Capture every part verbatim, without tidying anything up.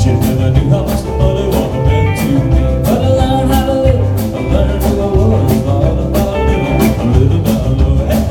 She never knew how much the money was meant to me. But I learned how to live, I learned who I was, all about living, a little down low. Hey.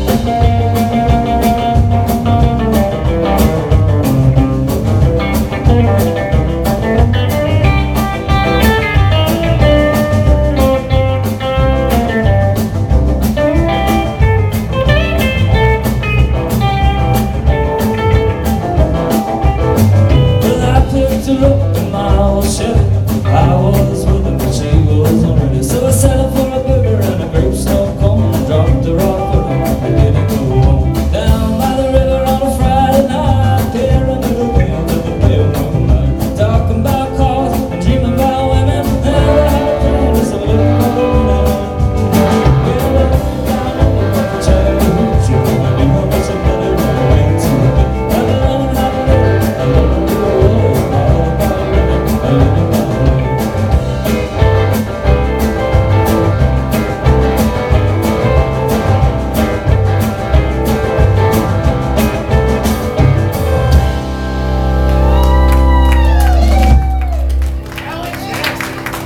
To look in my old Chevy, I was with her, but she was already. So I settled for a burger and a gravestone cone, and dropped her off with her and didn't go home. Down by the river on a Friday night, there under the wind of the pale moonlight, talking about cars and dreaming about women, and I had planned as I looked for the night. Well, I went down over to Chattahoochee, I knew how much the money went to me. I learned how to live, I learned who I was.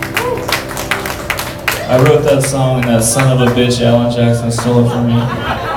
I wrote that song and that son of a bitch Alan Jackson stole it from me.